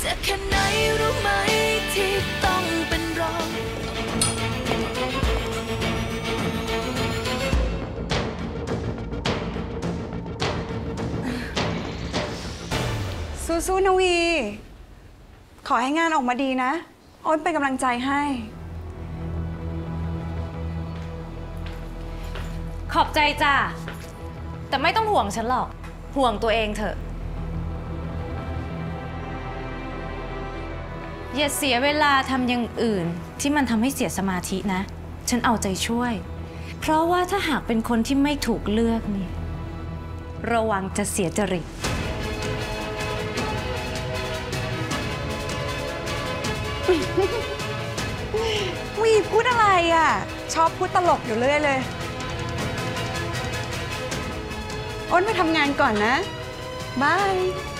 จะแค่ไหนรู้ไหมที่ต้องเป็นรองสู้ๆนะวีขอให้งานออกมาดีนะอ้นเป็นกำลังใจให้ขอบใจจ้าแต่ไม่ต้องห่วงฉันหรอกห่วงตัวเองเถอะอย่าเสียเวลาทำอย่างอื่นที่มันทำให้เสียสมาธินะฉันเอาใจช่วยเพราะว่าถ้าหากเป็นคนที่ไม่ถูกเลือกนี่ระวังจะเสียจริตวีพูดอะไรอ่ะชอบพูดตลกอยู่เรื่อยเลยอ้นไปทำงานก่อนนะบาย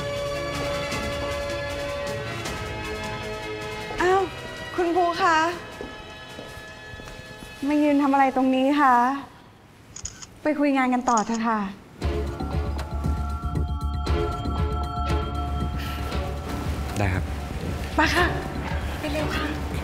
อ้าวคุณภูคะมายืนทำอะไรตรงนี้คะไปคุยงานกันต่อเถอะค่ะได้ครับมาค่ะไปเร็วค่ะ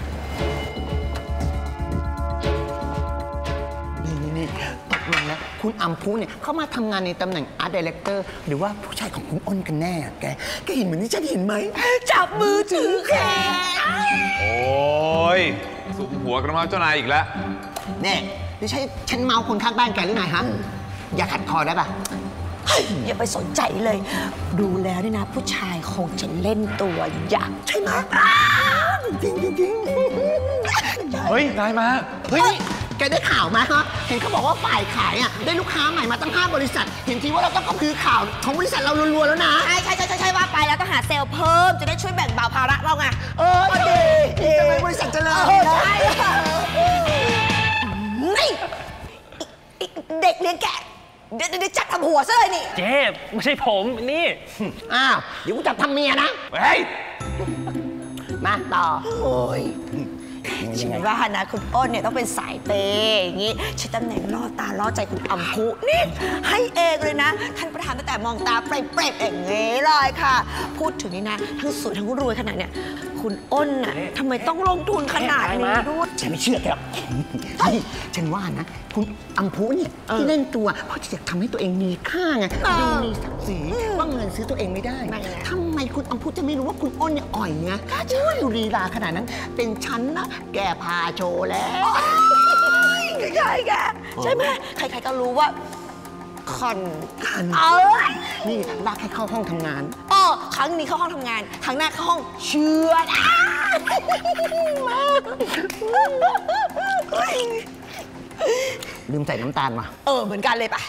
นี่ตกลงแล้วคุณอัมพูเนี่ยเข้ามาทำงานในตำแหน่งอาร์ตไดเรคเตอร์หรือว่าผู้ชายของคุณอ้นกันแน่แกเห็นเหมือนที่ฉันเห็นไหมจับมือถือแขนโอ้ยสุมหัวกันมาเจ้านายอีกแล้วเนี่ยนี่ใช่ฉันเมาคนข้างบ้านแกหรือไงฮะอย่าขัดคอได้ปะอย่าไปสนใจเลยดูแล้วนี่นะผู้ชายคงจะเล่นตัวยักษ์ใช่ไหมจริงเฮ้ยนายมาเฮ้ยแกได้ข่าวไหมฮะเห็นเขาบอกว่าฝ่ายขายอ่ะได้ลูกค้าใหม่มาตั้ง5 บริษัทเห็นทีว่าเราต้องกระพือข่าวของบริษัทเรารัวๆแล้วนะใช่ว่าไปแล้วก็หาเซลล์เพิ่มจะได้ช่วยแบ่งเบาภาระเราไงดีจะเป็นบริษัทเจริญใช่นี่เด็กเลี้ยงแกะเดี๋ยวจับทำหัวซะเลยนี่เจ๊ไม่ใช่ผมนี่อ้าวเดี๋ยวกูจับทำเมียนะเฮ้ยมาต่อโอ้ยฉันว่านะคุณอ้นเนี่ยต้องเป็นสายเปย์อย่างงี้ใช้ตำแหน่งล่อตาล่อใจคุณอัมพุนี่ให้เองเลยนะท่านประธานตั้งแต่มองตาเปรย์ๆอย่างงี้เลยค่ะพูดถึงนี่นะทั้งสวยทั้งรวยขนาดเนี่ยคุณอ้นน่ะทำไมต้องลงทุนขนาดนี้ด้วยฉันไม่เชื่อแกหรอกฉันว่านะคุณอัมพุเนี่ยที่เล่นตัวเพราะจะทำให้ตัวเองมีค่าไงดูมีศักดิ์ศรีว่าเงินซื้อตัวเองไม่ได้ทำไมคุณอัมพุจะไม่รู้ว่าคุณอ้นเนี่ยอ่อยไงดูลีลาขนาดนั้นเป็นฉันนะแกพาโชว์แล้วใช่แกใช่ไหมใครๆก็รู้ว่าคอนนี่ลากให้เข้าห้องทำงานครั้งนี้เข้าห้องทำงานครั้งหน้าเข้าห้องเชือดลืมใส่น้ำตาลมาเหมือนกันเลยปะ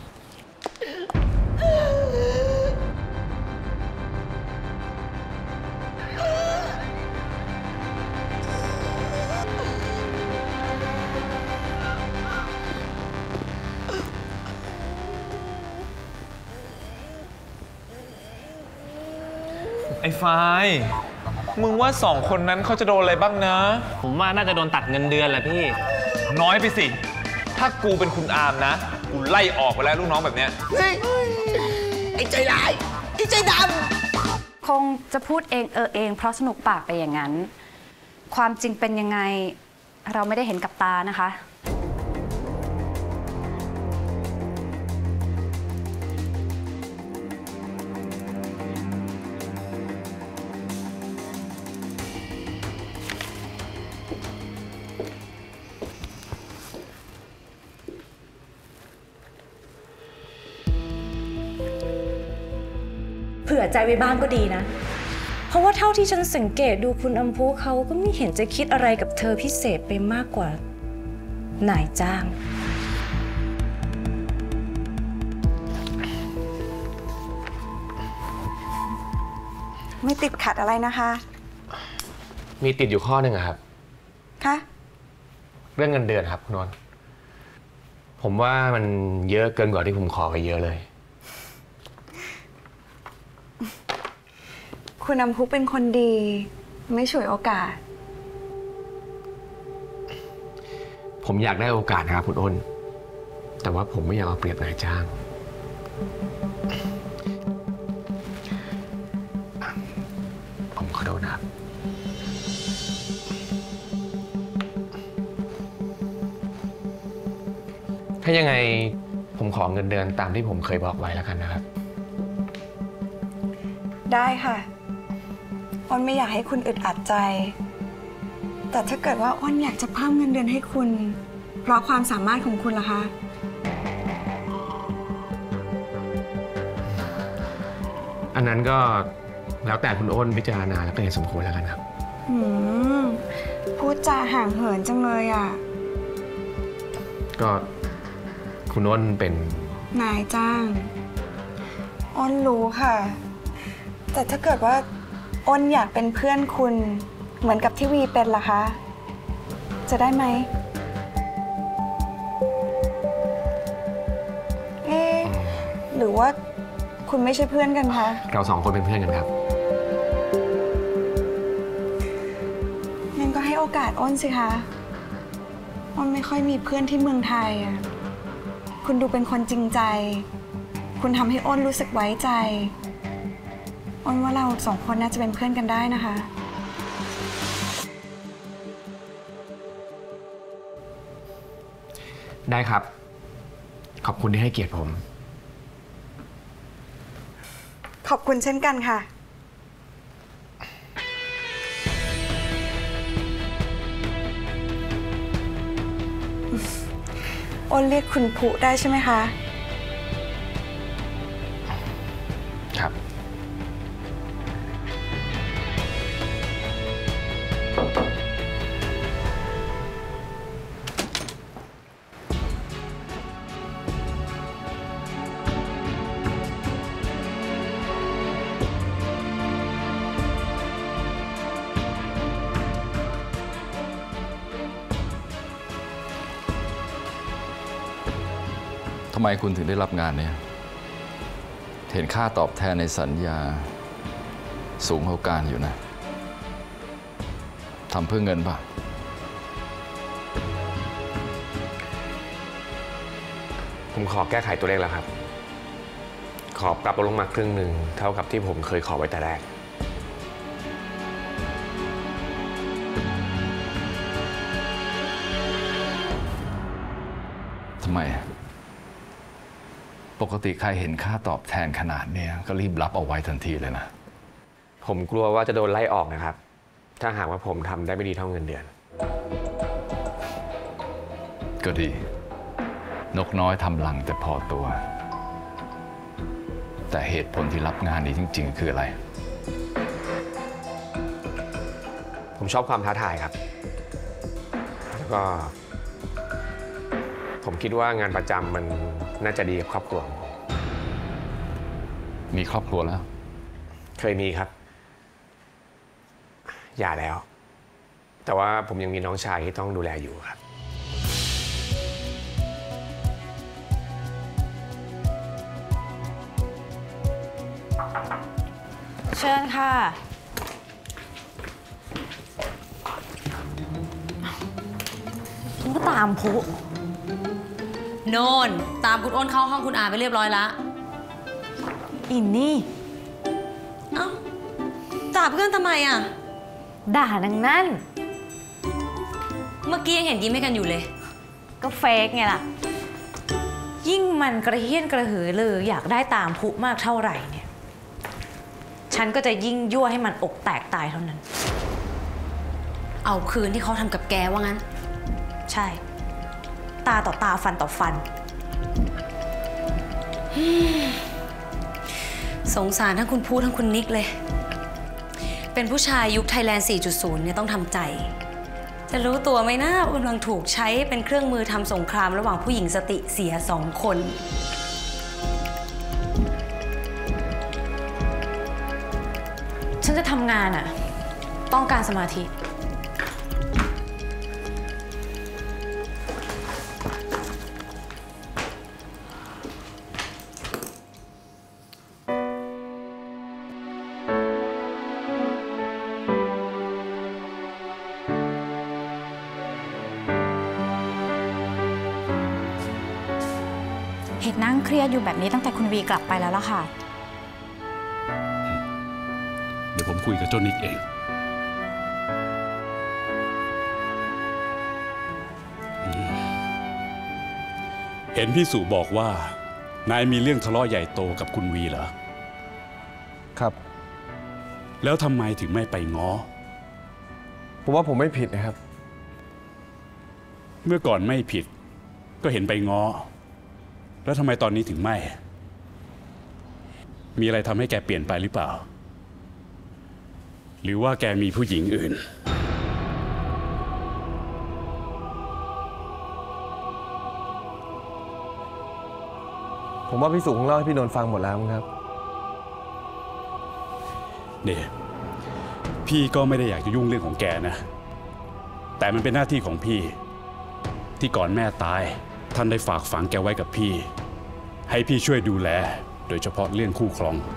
ไอ้ไฟมึงว่า2 คนนั้นเขาจะโดนอะไรบ้างนะผมว่าน่าจะโดนตัดเงินเดือนแหละพี่น้อยไปสิถ้ากูเป็นคุณอาร์มนะกูไล่ออกไปแล้วลูกน้องแบบเนี้ยไอ้ใจร้ายไอ้ใจดำคงจะพูดเองเองเพราะสนุกปากไปอย่างนั้นความจริงเป็นยังไงเราไม่ได้เห็นกับตานะคะเผื่อใจไว้บ้างก็ดีนะเพราะว่าเท่าที่ฉันสังเกตดูคุณอัมพูเขาก็ไม่เห็นจะคิดอะไรกับเธอพิเศษไปมากกว่านายจ้างไม่ติดขัดอะไรนะคะมีติดอยู่ข้อหนึ่งครับคะเรื่องเงินเดือนครับคุณนนท์ผมว่ามันเยอะเกินกว่าที่ผมขอไปเยอะเลยคุณอัมพุเป็นคนดีไม่ฉวยโอกาสผมอยากได้โอกาสนะครับคุณอ้นแต่ว่าผมไม่อยากเอาเปรียบนายจ้างผมขอโทษนะครับถ้ายังไงผมขอเงินเดือนตามที่ผมเคยบอกไว้แล้วกันนะครับได้ค่ะอ้นไม่อยากให้คุณอึดอัดใจ แต่ถ้าเกิดว่าอ้นอยากจะเพิ่มเงินเดือนให้คุณ เพราะความสามารถของคุณล่ะคะอันนั้นก็แล้วแต่คุณอ้นพิจารณาแล้วก็เห็นสมควรแล้วกันครับพูดจาห่างเหินจังเลยอ่ะก็คุณอ้นเป็นนายจ้างอ้นรู้ค่ะ แต่ถ้าเกิดว่าอ้นอยากเป็นเพื่อนคุณเหมือนกับที่วีเป็นล่ะคะ จะได้ไหมหรือว่าคุณไม่ใช่เพื่อนกันคะเราสองคนเป็นเพื่อนกันครับงั้นก็ให้โอกาสอ้นสิคะอ้นไม่ค่อยมีเพื่อนที่เมืองไทยอ่ะคุณดูเป็นคนจริงใจคุณทำให้อ้นรู้สึกไว้ใจอ้นว่าเราสองคนน่าจะเป็นเพื่อนกันได้นะคะได้ครับ ขอบคุณที่ให้เกียรติผมขอบคุณเช่นกันค่ะอ้นเรียกคุณผู้ได้ใช่ไหมคะครับทำไมคุณถึงได้รับงานเนี่ยเห็นค่าตอบแทนในสัญญาสูงกว่าการอยู่นะทำเพื่อเงินป่ะผมขอแก้ไขตัวเลขแล้วครับ ขอปรับลงมาครึ่งหนึ่งเท่ากับที่ผมเคยขอไว้แต่แรกทำไม ปกติใครเห็นค่าตอบแทนขนาดเนี้ยก็รีบรับเอาไว้ทันทีเลยนะผมกลัวว่าจะโดนไล่ออกนะครับ ถ้าหากว่าผมทำได้ไม่ดีเท่าเงินเดือนก็ดี นกน้อยทำรังแต่พอตัว แต่เหตุผลที่รับงานนี้จริงๆคืออะไรผมชอบความท้าทายครับ แล้วก็ ผมคิดว่างานประจำมันน่าจะดีกับครอบครัวของผมมีครอบครัวแล้วเคยมีครับ หย่าแล้ว แต่ว่าผมยังมีน้องชายที่ต้องดูแลอยู่ครับเชิญค่ะก็ตามพุโน่นตามคุณอ้นเข้าห้องคุณอาไปเรียบร้อยละอินนี่เอ้าด่าเพื่อนทำไมอ่ะด่านังนั่นเมื่อกี้ยังเห็นยิ้มให้กันอยู่เลยก็เฟกไงล่ะ ยิ่งมันกระเฮี้ยนกระหือรืออยากได้ตามพุมากเท่าไหร่เนี่ยฉันก็จะยิ่งยั่วให้มันอกแตกตายเท่านั้นเอาคืนที่เขาทำกับแกว่างั้นใช่ ตาต่อตาฟันต่อฟันสงสารทั้งคุณพูดทั้งคุณนิกเลย เป็นผู้ชายยุคไทยแลนด์ 4.0 เนี่ยต้องทำใจ จะรู้ตัวไหมนะว่ากำลังถูกใช้เป็นเครื่องมือทำสงครามระหว่างผู้หญิงสติเสีย2 คนฉันจะทำงานอะต้องการสมาธิเหตุนั่งเครียดอยู่แบบนี้ตั้งแต่คุณวีกลับไปแล้วล่ะค่ะเดี๋ยวผมคุยกับเจ้านิกเองเห็นพี่สุบอกว่านายมีเรื่องทะเลาะใหญ่โตกับคุณวีเหรอครับแล้วทำไมถึงไม่ไปง้อผมว่าผมไม่ผิดนะครับเมื่อก่อนไม่ผิดก็เห็นไปง้อแล้วทำไมตอนนี้ถึงไม่มีอะไรทำให้แกเปลี่ยนไปหรือเปล่าหรือว่าแกมีผู้หญิงอื่นผมว่าพี่สุคงเล่าให้พี่นนท์ฟังหมดแล้วครับเนี่ยพี่ก็ไม่ได้อยากจะยุ่งเรื่องของแกนะแต่มันเป็นหน้าที่ของพี่ที่ก่อนแม่ตายท่านได้ฝากฝังแกไว้กับพี่ให้พี่ช่วยดูแลโดยเฉพาะเรื่องคู่ครอง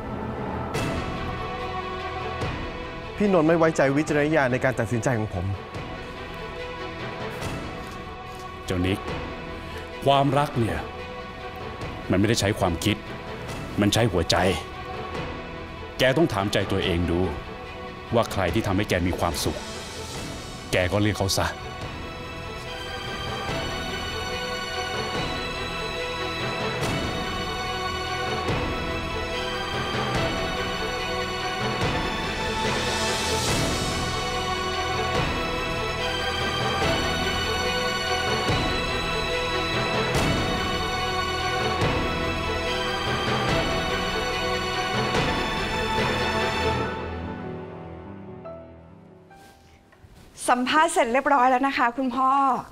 พี่นนท์ไม่ไว้ใจวิจารณญาณในการตัดสินใจของผมเจ้านิกความรักเนี่ยมันไม่ได้ใช้ความคิดมันใช้หัวใจแกต้องถามใจตัวเองดูว่าใครที่ทำให้แกมีความสุขแกก็เลือกเขาซะสัมภาษณ์เสร็จเรียบร้อยแล้วนะคะคุณพ่อ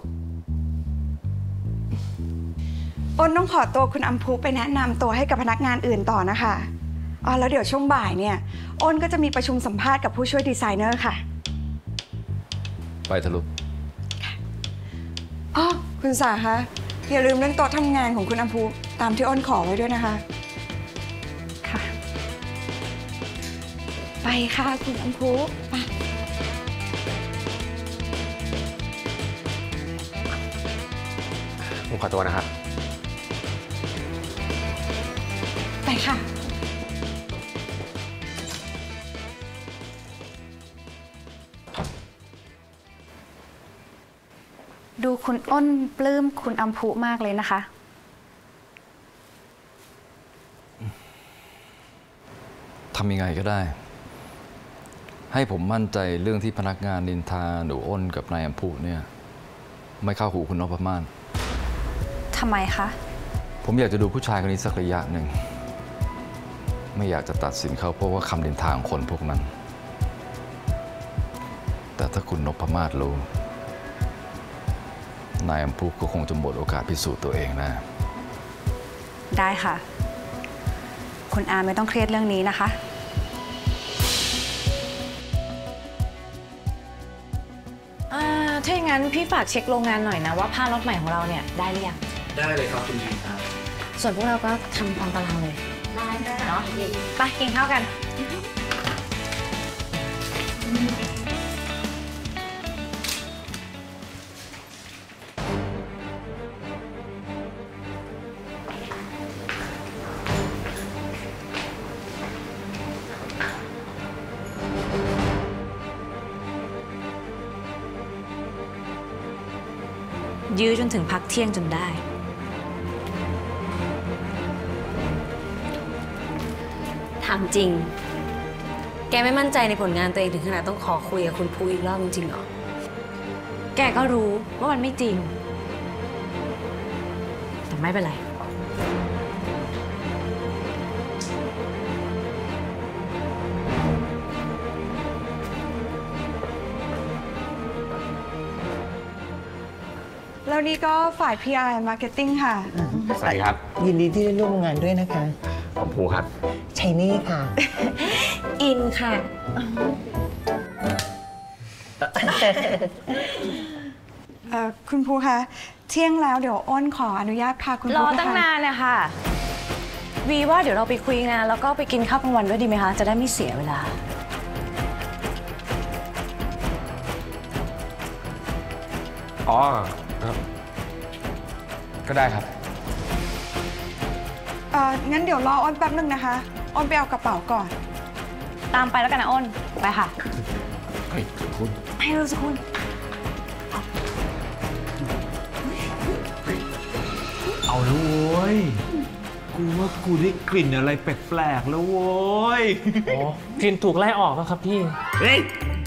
อ้นต้องขอตัวคุณอัมพุไปแนะนำตัวให้กับพนักงานอื่นต่อนะคะแล้วเดี๋ยวช่วงบ่ายเนี่ยอ้นก็จะมีประชุมสัมภาษณ์กับผู้ช่วยดีไซเนอร์ค่ะไปทะลุคุณสาคะอย่าลืมเรื่องโต๊ะทำงานของคุณอัมพุตามที่อ้นขอไว้ด้วยนะคะค่ะไปค่ะคุณอัมพุไปผมขอตัวนะครับไปค่ะดูคุณอ้นปลื้มคุณอัมพุมากเลยนะคะทำยังไงก็ได้ให้ผมมั่นใจเรื่องที่พนักงานนินทาหนูอ้นกับนายอัมพุเนี่ยไม่เข้าหูคุณนพมาศทำไมคะผมอยากจะดูผู้ชายคนนี้สักระยะหนึ่งไม่อยากจะตัดสินเขาเพราะว่าคำนินทาของคนพวกนั้นแต่ถ้าคุณนพมาศรู้นายอัมพุก็คงจะหมดโอกาสพิสูจน์ตัวเองนะได้ค่ะคุณอาไม่ต้องเครียดเรื่องนี้นะคะถ้าอย่างนั้นพี่ฝากเช็คโรงงานหน่อยนะว่าผ้ารถใหม่ของเราเนี่ยได้หรือยังได้เลยครับคุณดีครับส่วนพวกเราก็ทำตามตารางเลยได้เนาะไปกินข้าวกันยื้อจนถึงพักเที่ยงจนได้ถามจริงแกไม่มั่นใจในผลงานตัวเองถึงขนาดต้องขอคุยกับคุณภูอีกรอบจริงๆหรอแกก็รู้ว่ามันไม่จริงแต่ไม่เป็นไรแล้วนี่ก็ฝ่าย PR Marketing ค่ะสวัสดีครับยินดีที่ได้ร่วมงานด้วยนะคะผมภูครับชัยนี่ค่ะอินค่ะคุณภูคะเที่ยงแล้วเดี๋ยวอ้นขออนุญาตพาคุณภูรอตั้งนานเลยค่ะวีว่าเดี๋ยวเราไปคุยงานแล้วก็ไปกินข้าวกลางวันด้วยดีไหมคะจะได้ไม่เสียเวลาอ๋อก็ได้ครับงั้นเดี๋ยวรออ้นแป๊บนึงนะคะอ้นไปเอากระเป๋าก่อนตามไปแล้วกันนะอ้นไปค่ะเฮ้ยคุณไปเร็วสิคุณเอาแล้วโว้ย กูว่ากูได้กลิ่นอะไรแปลกๆแล้วโว้ยอ๋อ กลิ่นถูกไล่ออกแล้วครับพี่เฮ้ย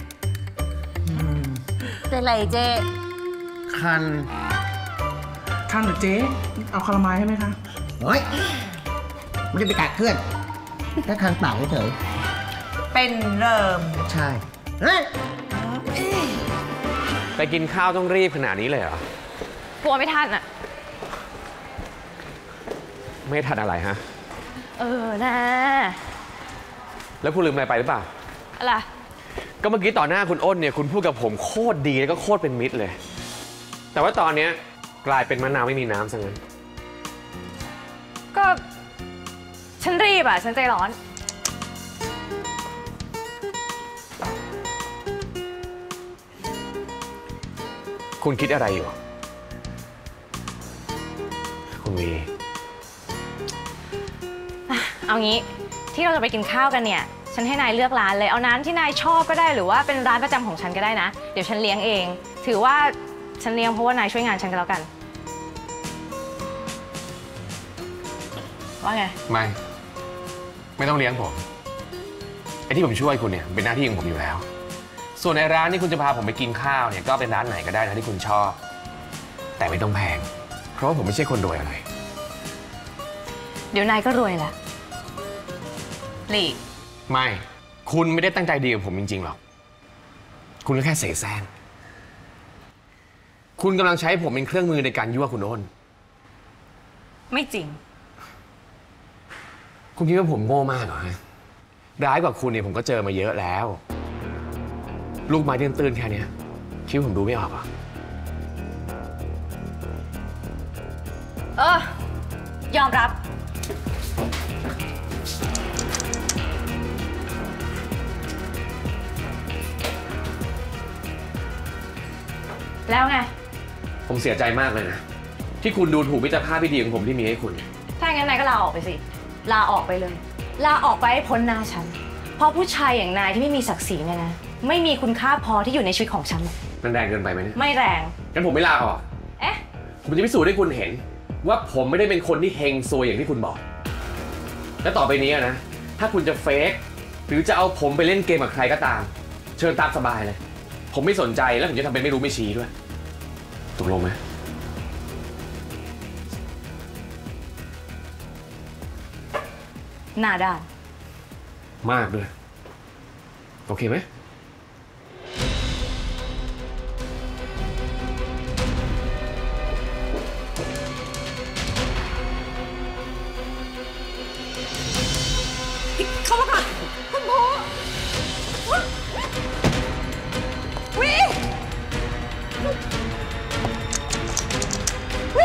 เป็นไรเจ๊คันคันเหรอเจ๊ เอาคาราไมล์ให้ไหมคะเฮ้ยไม่ได้ไปกัดเพื่อนแค่คันเปล่าเฉยเป็นเริ่มใช่เฮ้ยไปกินข้าวต้องรีบขนาดนี้เลยเหรอกลัวไม่ทันอ่ะไม่ทันอะไรฮะนะแล้วคุณลืมอะไรไปหรือเปล่าอะไรก็เมื่อกี้ต่อหน้าคุณอ้นเนี่ยคุณพูดกับผมโคตรดีแล้วก็โคตรเป็นมิตรเลย แต่ว่าตอนนี้กลายเป็นมะนาวไม่มีน้ำซะงั้นก็ฉันรีบอ่ะ ฉันใจร้อนคุณคิดอะไรอยู่ คุณวีเอางี้ที่เราจะไปกินข้าวกันเนี่ย ฉันให้นายเลือกร้านเลยเอาร้านที่นายชอบก็ได้หรือว่าเป็นร้านประจำของฉันก็ได้นะ เดี๋ยวฉันเลี้ยงเอง ถือว่าฉันเลี้ยงเพราะว่านายช่วยงานฉันก็แล้วกันว่าไงไม่ต้องเลี้ยงผมไอ้ที่ผมช่วยคุณเนี่ยเป็นหน้าที่ของผมอยู่แล้ว ส่วนในร้านที่คุณจะพาผมไปกินข้าวเนี่ยก็เป็นร้านไหนก็ได้นะที่คุณชอบ แต่ไม่ต้องแพงเพราะว่าผมไม่ใช่คนรวยอะไรเดี๋ยวนายก็รวยแหละหลีกไม่คุณไม่ได้ตั้งใจดีกับผมจริงๆหรอกคุณก็แค่เสแสร้งคุณกำลังใช้ผมเป็นเครื่องมือในการยั่วคุณอ้นไม่จริงคุณคิดว่าผมโง่มากเหรอฮะร้ายกว่าคุณเนี่ยผมก็เจอมาเยอะแล้ว ลูกไม้ตื้นๆแค่นี้คิดว่าผมดูไม่ออกเหรอยอมรับ แล้วไงผมเสียใจมากเลยนะที่คุณดูถูกมิตรภาพที่ดีของผมที่มีให้คุณถ้าอย่างนั้นนายก็ลาออกไปสิ ลาออกไปเลย ลาออกไปให้พ้นหน้าฉัน เพราะผู้ชายอย่างนายที่ไม่มีศักดิ์ศรีเนี่ยนะ ไม่มีคุณค่าพอที่อยู่ในชีวิตของฉันมันแรงเกินไปไหมเนี่ยไม่แรงงั้นผมไม่ลาออกเอ๊ะผมจะพิสูจน์ให้คุณเห็นว่าผมไม่ได้เป็นคนที่เฮงซวยอย่างที่คุณบอก และต่อไปนี้นะถ้าคุณจะเฟกหรือจะเอาผมไปเล่นเกมกับใครก็ตาม เชิญตามสบายเลย ผมไม่สนใจแล้วผมจะทำเป็นไม่รู้ไม่ชี้ด้วยตกลงไหมหน้าด้านมากด้วยโอเคไหมเข้ามาค่ะคุณพ่อวิวิ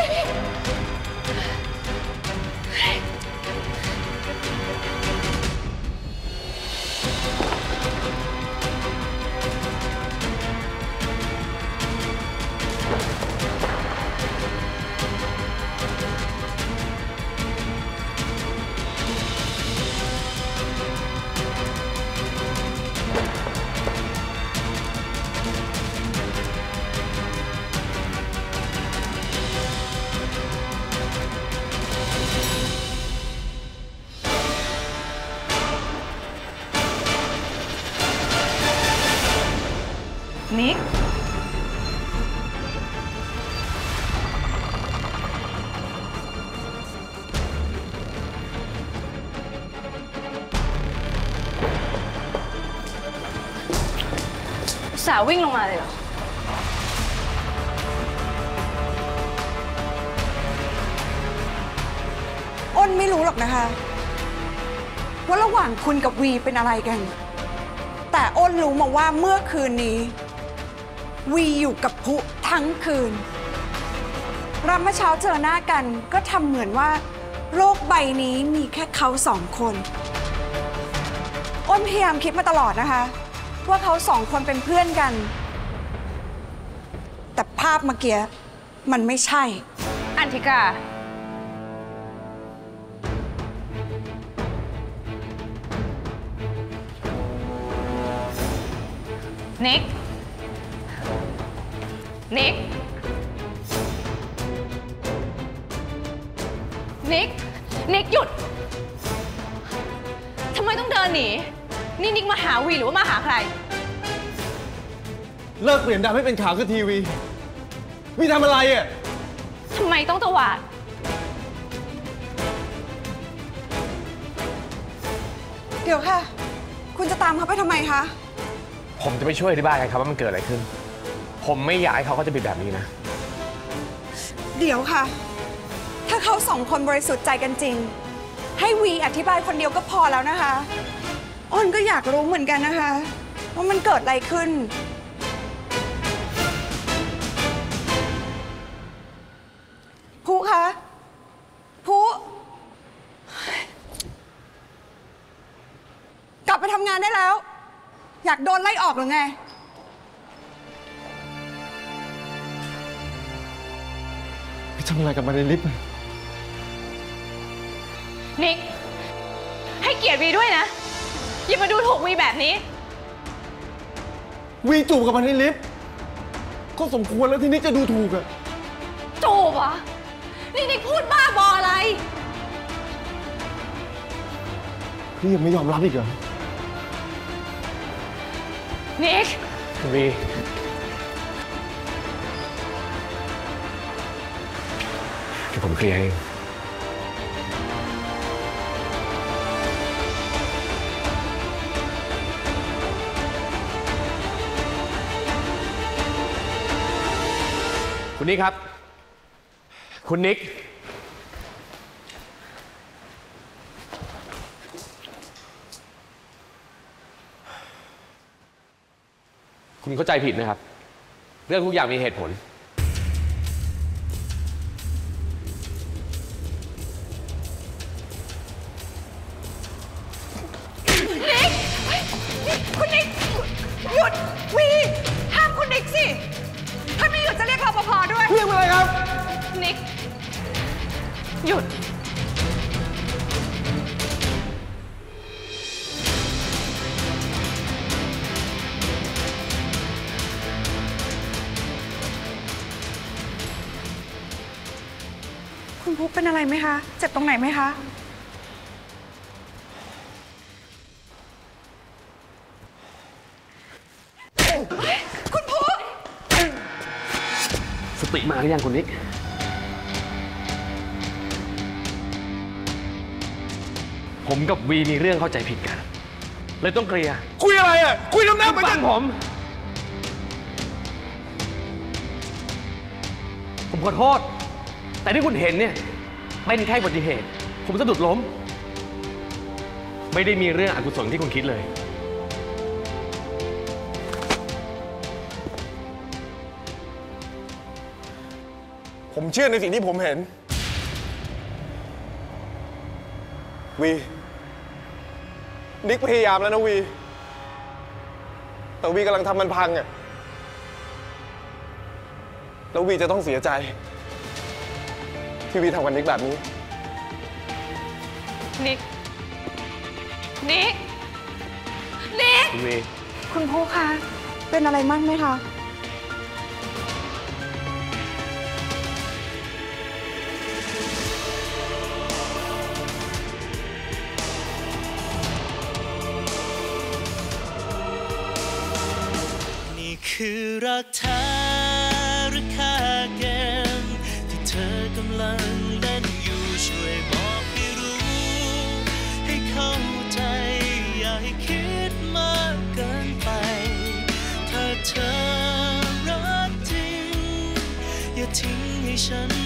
นิก สาววิ่งลงมาเลยเหรออ้นไม่รู้หรอกนะคะ ว่าระหว่างคุณกับวีเป็นอะไรกัน แต่อ้นรู้มาว่าเมื่อคืนนี้ วีอยู่กับพุทั้งคืนรับเมื่อเช้าเจอหน้ากันก็ทำเหมือนว่าโลกใบนี้มีแค่เขาสองคน อ้นพยายามคิดมาตลอดนะคะ ว่าเขาสองคนเป็นเพื่อนกัน แต่ภาพเมื่อกี้มันไม่ใช่อันธิกาอนิก นิก นิก นิกหยุด ทำไมต้องเดินหนี นี่นิกมาหาวีหรือว่ามาหาใครเลิกเปลี่ยนดำให้เป็นขาวคือทีวีวีทำอะไรอ่ะทำไมต้องตวาดเดี๋ยวค่ะ คุณจะตามเขาไปทำไมคะผมจะไปช่วยอธิบายครับว่ามันเกิดอะไรขึ้น ผมไม่อยากให้เขาจะเป็นแบบนี้นะเดี๋ยวค่ะ ถ้าเขาสองคนบริสุทธิ์ใจกันจริง ให้วีอธิบายคนเดียวก็พอแล้วนะคะ อ้นก็อยากรู้เหมือนกันนะคะว่ามันเกิดอะไรขึ้น ผู้คะผู้กลับไปทำงานได้แล้ว อยากโดนไล่ออกหรือไงไปทำอะไรกับมันในลิฟต์นิก ให้เกียรติวีด้วยนะ อย่ามาดูถูกวีแบบนี้วีจูบกับมันในลิฟต์ก็สมควรแล้วที่นิกจะดูถูกอะจูบเหรอ นี่นิกพูดบ้าบออะไรพี่ยังไม่ยอมรับอีกเหรอนิกวีเดี๋ยวผมเคลียร์เองคุณนิกครับ คุณนิก คุณเข้าใจผิดนะครับ เรื่องทุกอย่างมีเหตุผลนิก คุณนิก หยุด วี ห้ามคุณนิกสิ ถ้าไม่หยุดจะเรียกรปภ.ด้วยเรียกมาเลยครับนิก หยุดคุณพุกเป็นอะไรไหมคะ เจ็บตรงไหนไหมคะ คุณพุกสติมาหรือยังคุณนิก ผมกับวีมีเรื่องเข้าใจผิดกัน เลยต้องเคลียร์คุยอะไรอ่ะ คุยน้ำหน้าไปฟังผมขอโทษ แต่ที่คุณเห็นเนี่ยเป็นแค่อุบัติเหตุ ผมสะดุดล้ม ไม่ได้มีเรื่องอกุศลที่คุณคิดเลยผมเชื่อในสิ่งที่ผมเห็น วีนิกพยายามแล้วนะวี แต่วีกำลังทำมันพังอ่ะแล้ววีจะต้องเสียใจที่วีทำกับนิกแบบนี้นิก นิก นิกคุณวีคุณพุกคะ เป็นอะไรมั่งไหมคะนี่คือรักแท้หรือแค่เกมที่เธอกำลังเล่นอยู่ช่วยบอกให้รู้ให้เข้าใจอย่าให้คิดมากเกินไปถ้าเธอรักจริงอย่าทิ้งให้ฉัน